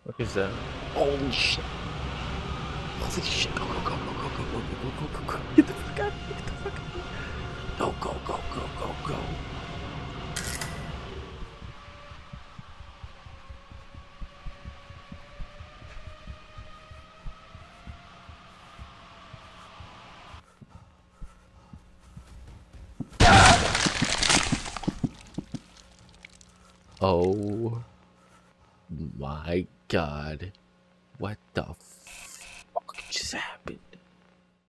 What is that? Holy shit! Holy shit! Go, go, go, go, go, go, go, go, go, go, go! Get the fuck out! Get the fuck out! Go, go, go, go, go, go! Oh my god. What the fuck just happened?